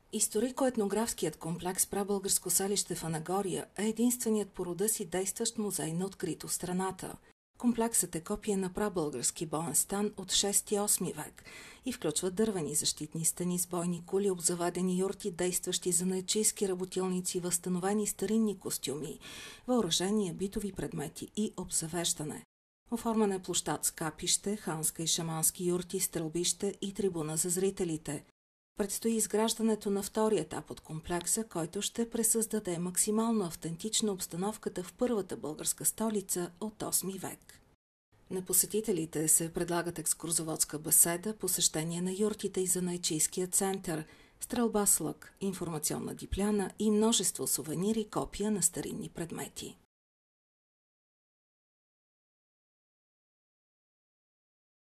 Историко-етнографският комплекс Прабългарско селище в Анагория е единственият по рода си действащ музей на открито в страната. Комплексът е копие на прабългарски боен стан от 6-8 век и включва дървени защитни стени с бойни кули, обзаведени юрти, действащи за наечийски работилници, възстановени старинни костюми, въоръжения, битови предмети и обзавеждане. Оформена е площад с капище, ханска и шамански юрти, стрелбище и трибуна за зрителите. Предстои изграждането на втори етап от комплекса, който ще пресъздаде максимално автентична обстановката в първата българска столица от 8 век. На посетителите се предлагат екскурзоводска беседа, посещение на юртите и занаятчийския център, стрелба с лък, информационна дипляна и множество сувенири и копия на старинни предмети.